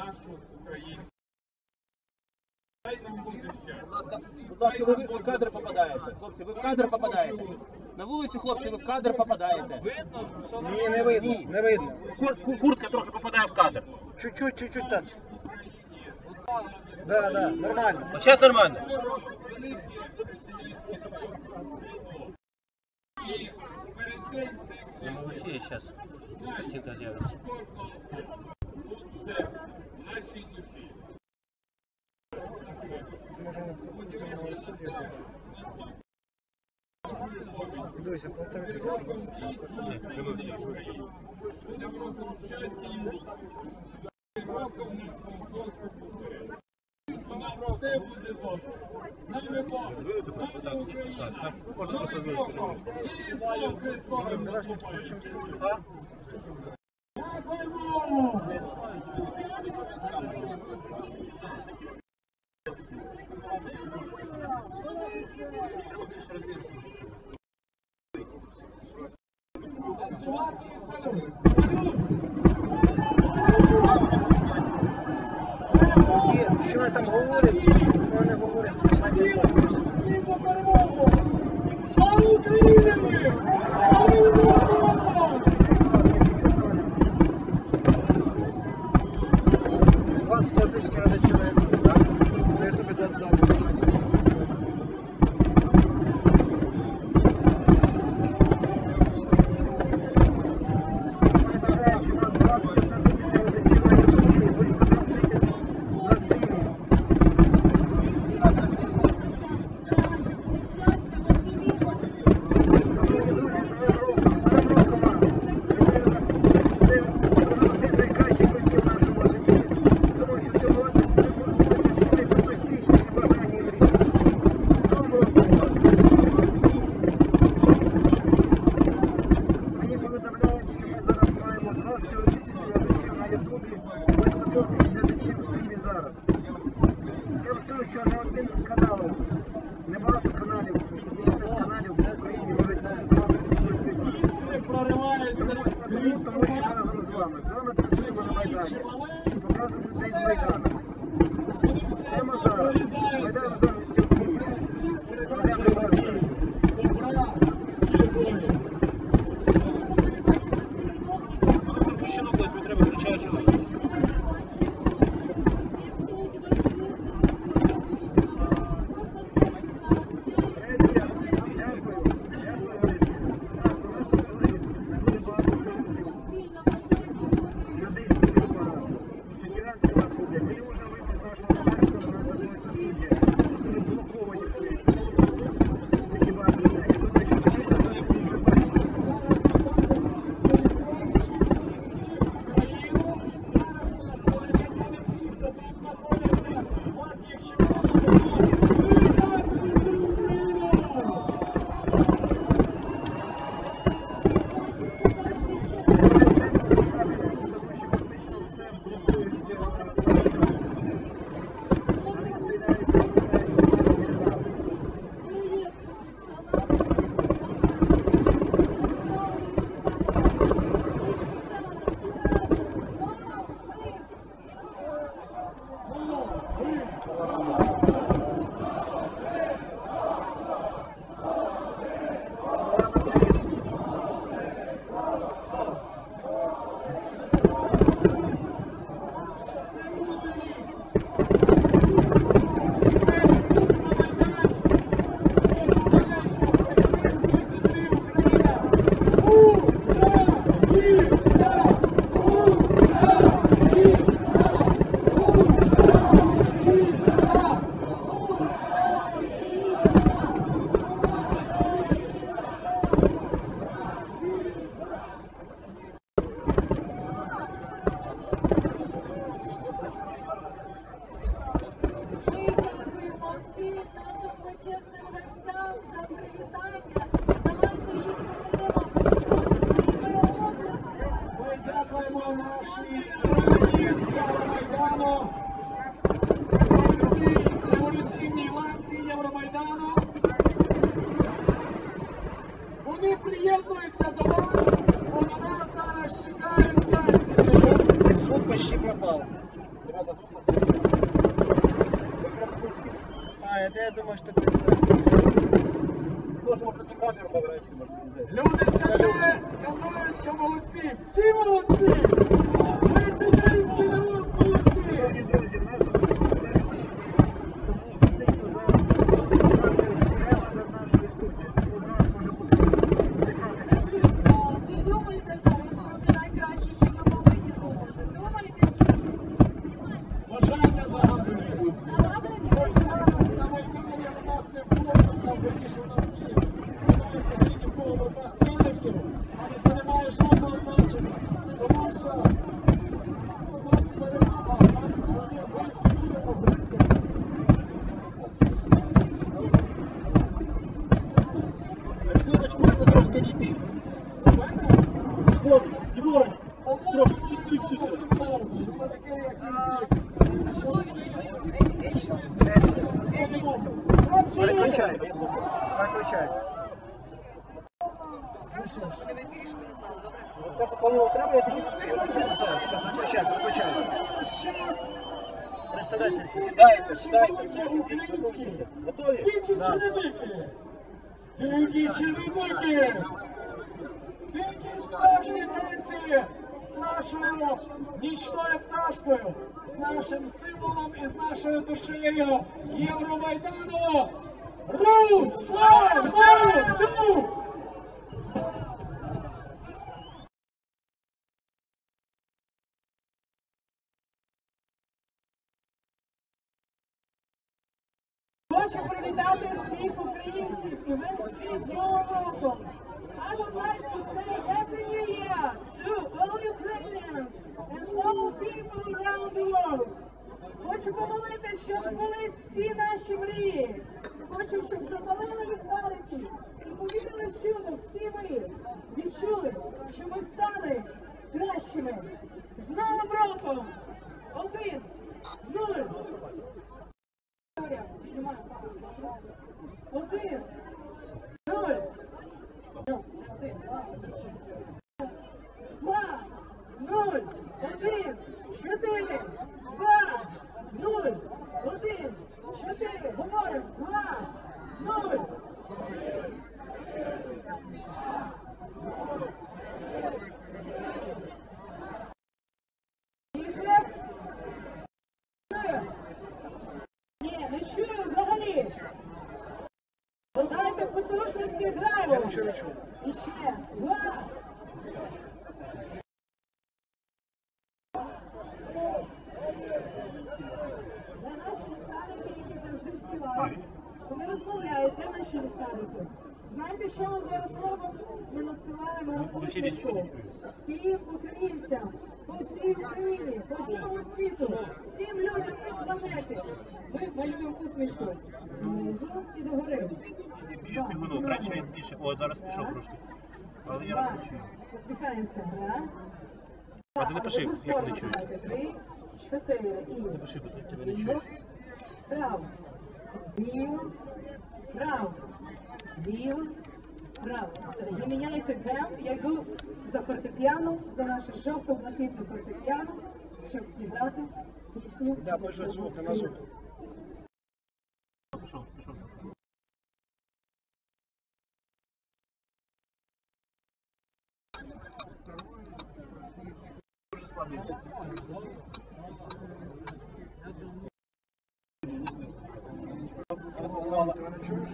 нашу Україну. Дай нам буде щастя. Будь ласка, ви в кадр попадаєте. Хлопці, ви в кадр попадаєте. На вулиці, хлопці, ви в кадр попадаєте. Видно, що Ні, не видно, не видно. Куртка трохи попадає в кадр. Чуть-чуть так. Да, нормально. От зараз нормально. Не могу сеять сейчас. Картинка делается. нашій душі. Дуся, полторы. Можно просто выйти. Що вони там говорять? Що вони говорять? Це самі Слава Україні! Що не один канал, небагато каналів, більше каналів в Україні можуть називати це місто, тому що ми разом з вами. З вами працюємо на Майдані, показуємо людей з Майдану. Прямо зараз. Майдан замість Тюрківська. Майдан до вас працює. Треба включати. Ребята, слушайте. А, это я думаю, что ты... Це теж можна на камеру поворачивать, можна взяти. Люди скандують, що молодці. Всі молодці. Весь український народ молодці. Шановні друзі, в нас зараз тому фактично зараз збирати дерева над нашою студією. Тому зараз може бути зникати час. Ви думаєте зараз про те найкраще, що ми повинні думати? Думаєте чи ні? Бажання загадують. Нагадуєте, Ось зараз на Майдані у нас не було, там вирішив у нас ні. Немає взагалі нікого в руках келихів, але це не має жодного значення. Тому що у нас перемога, у нас вони виходять обрізки. Ліворуч можна трошки дійти. Ліворуч, ліворуч. Трошки, чуть-чуть. Переключай. Переключай. Скажу, коли вам треба, я тобі підсилю. Все, переключай, переключай. Представляйте. Сідайте, сідайте. Готові? Дикі чи не дикі? Дикі чи не дикі? Дикі справжні танці з нашою нічною пташкою, з нашим символом і з нашою душею Євромайдану. Руслан Мельчук! Хочу привітати всіх українців і весь світ з Новим роком. I would like to say Happy New Year to all Ukrainians and all people around the world. Хочу помолитися, щоб збулись всі наші мрії. Хочу, щоб запалили ліхтарики і повірили в чудо всі ми. Відчули, що ми стали кращими. З Новим роком! 1, 0. 1, 0. 2, 0, 1, 4, 2, 0, 1, 4, говоримо, 2, 0. Тише. Ні, не чую взагалі. Додайте потужності драйву. Я нічого не чую. І ще. 2. Де наші ліхтарики, які завжди співають? Вони розмовляють, де наші ліхтарики? Знаєте, що ми зараз робимо? Ми надсилаємо посмішку всім українцям, по всій Україні, по всьому світу, всім людям на планеті. Ми малюємо посмішку внизу і догори. Бігуну, краще він більше. О, зараз пішов трошки. Але я Два. вас не чую. Посміхаємося. Раз. А ти не пиши, я не чую. 3, 4 і... Напиши, бо тут тебе не чую. Право. Ліво. Право. Ліво. Право. Все. Ви міняєте темп. Я йду за фортепіано, за наше жовто-блакитне фортепіано, щоб зіграти пісню. Да, пишуть звуки на звук. Пішов. Дуже слабий. Ти мене чуєш?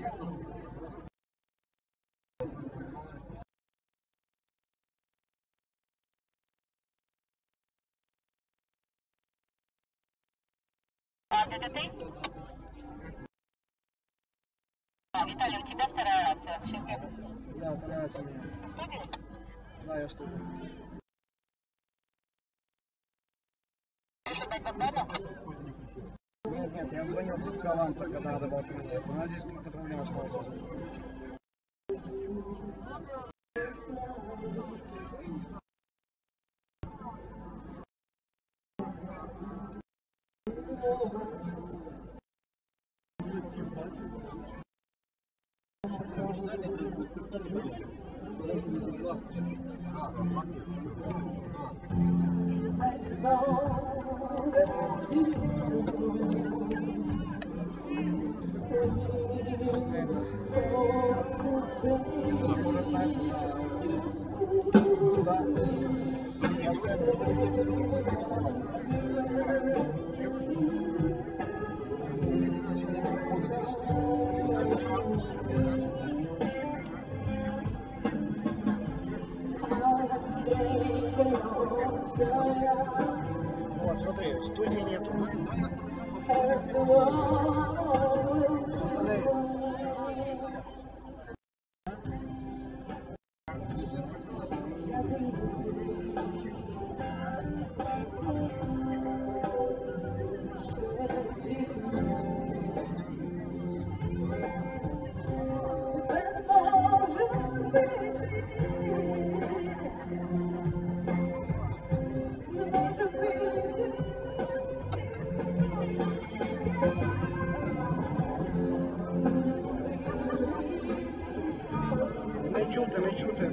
Виталий, у тебя вторая рация в шефе. Да, вторая у меня. Да, я что-то. Нет, я звонил с Каланта, когда надо было поменять. У нас здесь какие-то проблемы стали. Вот, смотри, студии нету. Не чути, не чути.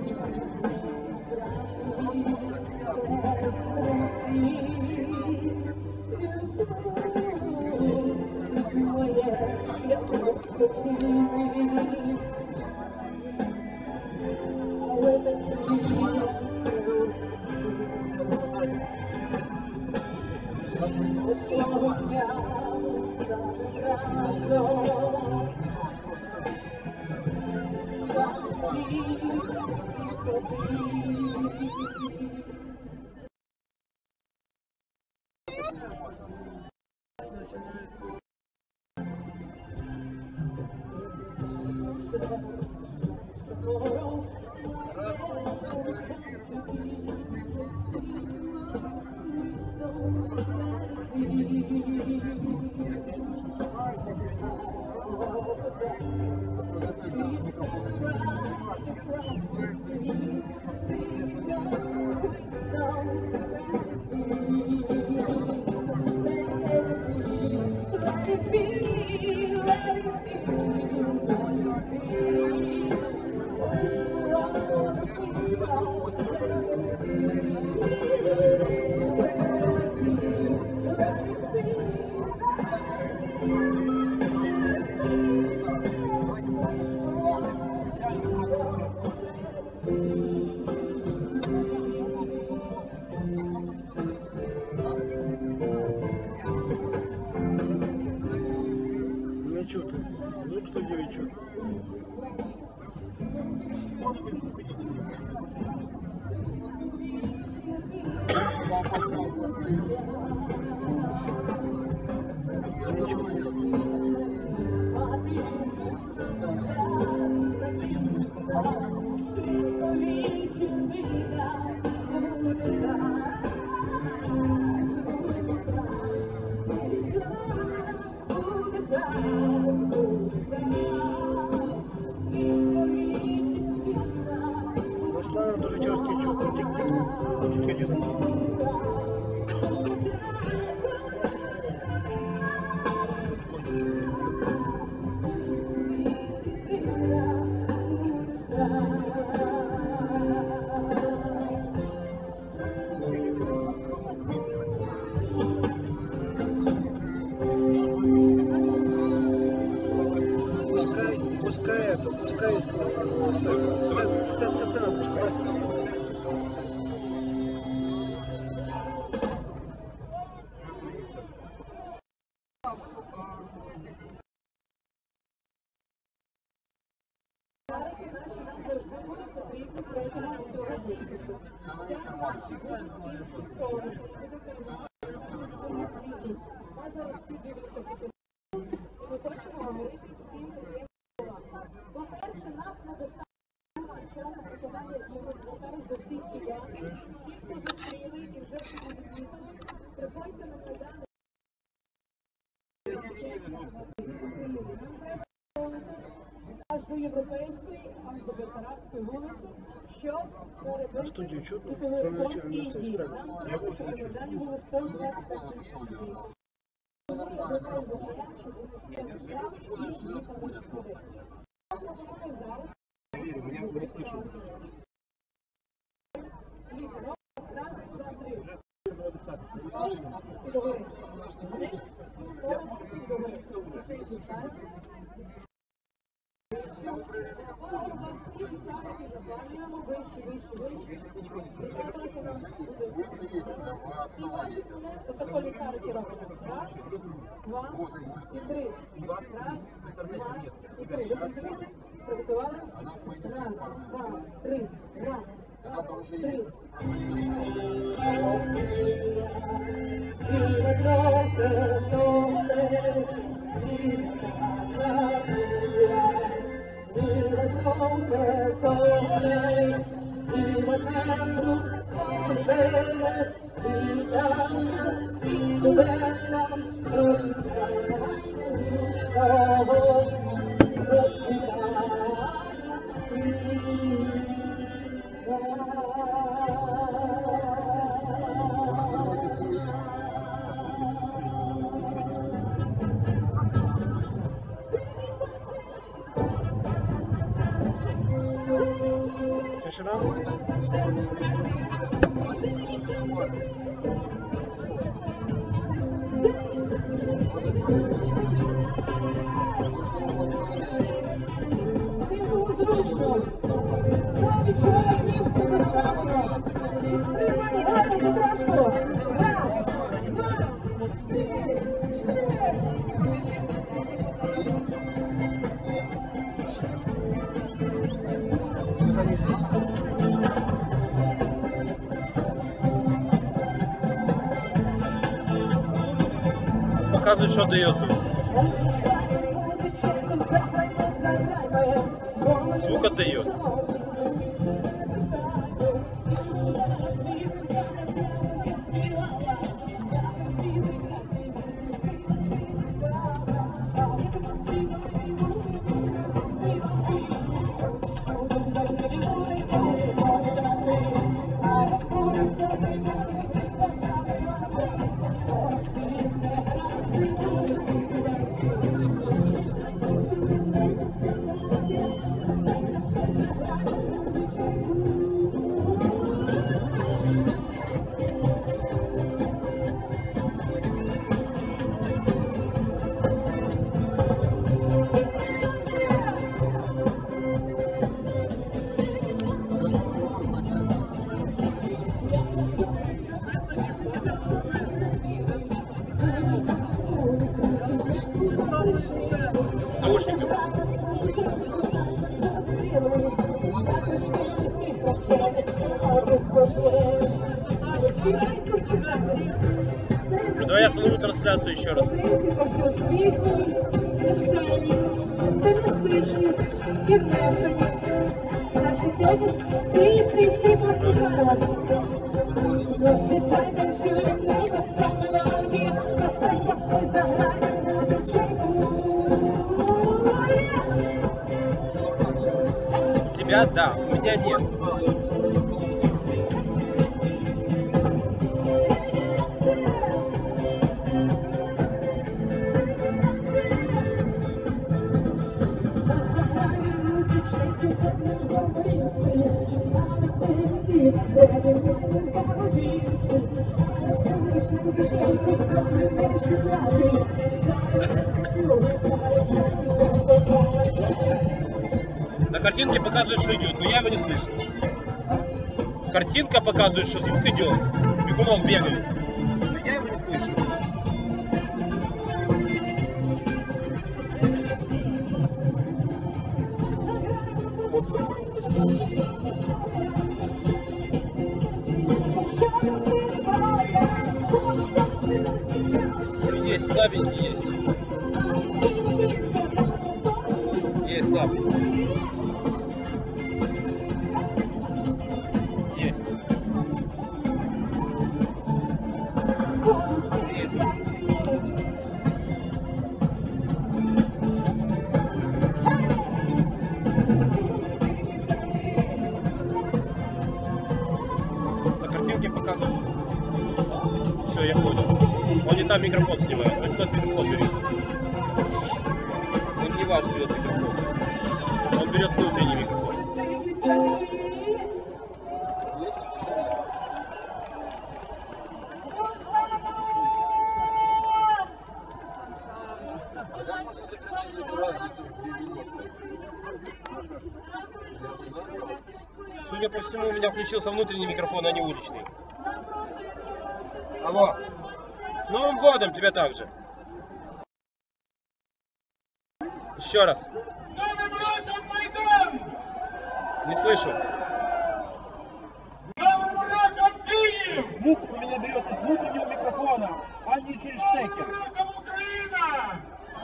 Не чути. Звук студії відчути. Руслана дуже часто чути. Тільки пускай это, пускай сцена пускай. Ми хочемо говорити всім приємно. По-перше, нас недостатньо часу виконання ігор, звертаюсь до всіх киян, всіх, хто зустріли і вже всі відвідали, приходьте на Майдан. Аж до Європейської, аж до Бессарабської вулиці, щоб перебити Студію чутно? світовий і дії. Нам треба, щоб на Майдані було 125 тисяч людей. Звертаюсь до киян, щоб вони всі час і їх Я не слышу. Было достаточно. Вы слышите? Протокольные карты робимо. Раз, два, і три. Раз, два, і три. Ви зрозуміли? Приготувались? Раз, два, три. Раз, два, три. Тишина. Всім було зручно. Відчуваю місце достатньо. Відстримай гарно потрошку. Раз, два, три, чотири. Показывают, что дается. Звук отдает. Наушники. Давай я остановлю трансляцию еще раз. У тебя да, у меня нет. На картинке показывает, что идет, но я его не слышу. Картинка показывает, что звук идет. Бегунок бегает. Но я его не слышу. Есть слабенький, есть. Есть слабенький. Есть. На картинке показывает. Все, я понял. Он не там микрофон снимает, он тот микрофон берет. Он не ваш берет микрофон. берет внутренний микрофон. Судя по всему, у меня включился внутренний микрофон, а не уличный. Алло. С Новым годом тебя также. Еще раз. Новым роком, Майдан! Не слышу. Новым роком, Киев! Звук у меня берет из внутреннего микрофона, а не через штекер. Новым роком, Україна!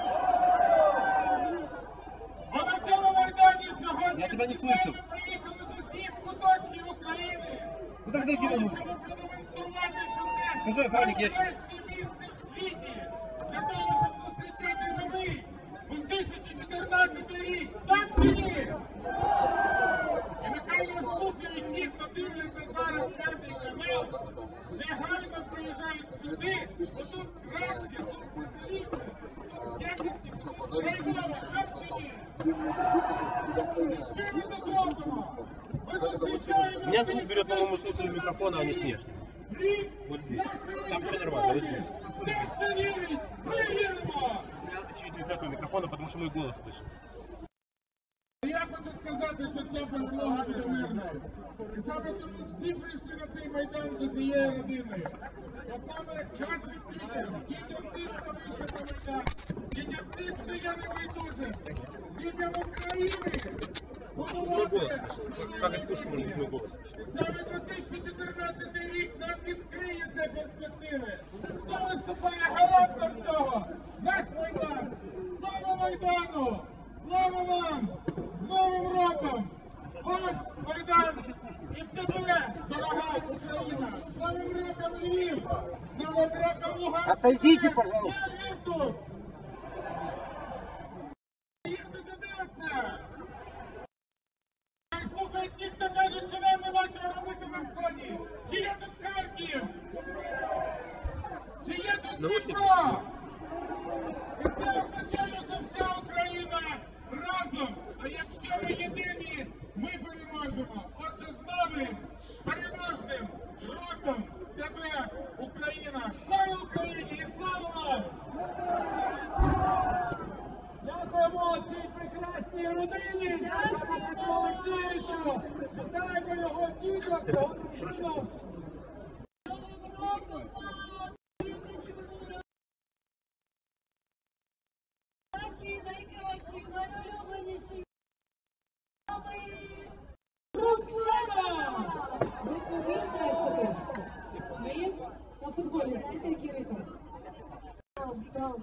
Бо на цьому Майдані сьогодні Я тебе не слышу. приїхали з усіх куточків України. Ну так зайди на музыку. Щоб продемонструвати, що це Скажи, Владик, я найкраще місце в світі для того, щоб зустрічати новий 2014 рік. Так чи ні? І нехай нас слухають ті, хто дивляться зараз перший канал, негайно приїжджають сюди, бо тут краще, тут веселіше. Якісніше, райдово, так чи ні? Що ми тут робимо? Ми зустрічаємо У меня звук берет, по-моему, с внутреннего микрофона, а не с внешнего. рік Вот здесь. Там все нормально, вот здесь. Хто це вірить? Ми віримо! Очевидно, из этого микрофона, потому что мой голос слышит. Я хочу сказати, що ця перемога буде мирною. І саме тому всі прийшли на цей Майдан з усією родиною. От саме час дітям, дітям тих, хто вийшов на Майдан, дітям тих, хто є небайдужим, дітям України, Мой голос слышит. Как из пушки может быть мой голос? І саме 2014 рік нам відкриє ці перспективи. Хто виступає гарантом цього? Наш Майдан! Слава Майдану! Слава вам! З Новим роком! Вас, Майдан! І тебе, дорога Україна! З Новим роком, Львів! З Новим роком, Луганськ! Отойдите, пожалуйста. Я Львів тут! Їх не додивиться! Слухають ті, хто кажуть, що нам нема чого робити на сході! Чи є тут Харків? Чи є тут Дніпро? І це означає, що вся Україна разом, а якщо ми єдині, ми переможемо. Отже, з новим переможним роком тебе, Україна! Слава Україні і слава вам! Дякуємо цій прекрасній родині, дякуємо Петру Олексійовичу, вітаємо його діток, його дружину. Наші найкращі, найулюбленіші. Руслана! Ви повірте, ви на футболі знаєте, який ритм? Там.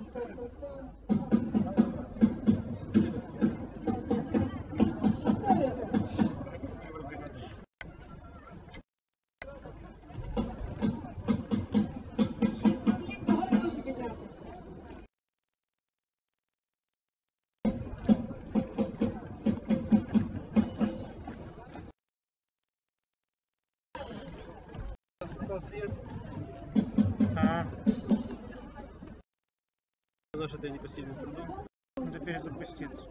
Що це ритм? Шість хвилин до гори руки підняти. Наш это непосильный трудом. Надо перезапуститься.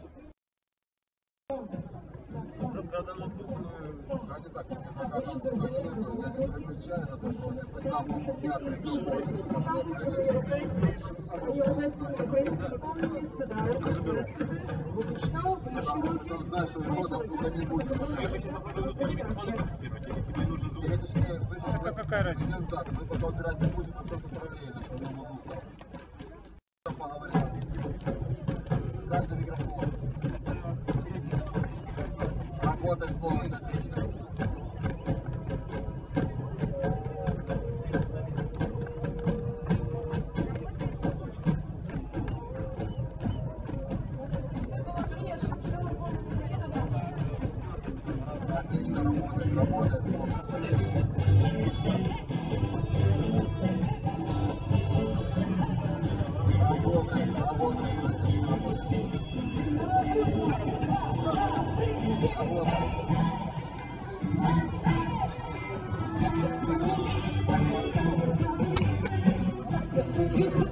Правда, ноутбук, Давайте так, если пока там сюда нету, я не выключаю, на том просто поставлю инициацию, что что сам знаешь, что рода сука не будет. я хочу попробовать внутренний микрофон протестировать, или тебе нужен звук? Или точнее, слышишь, Ну, какая разница? идем так, мы пока убирать не будем, мы просто проверили, что много звука. Поговорим. Каждый микрофон. Работает полностью отлично. Отлично работает полностью. Работает, отлично работает. Работает.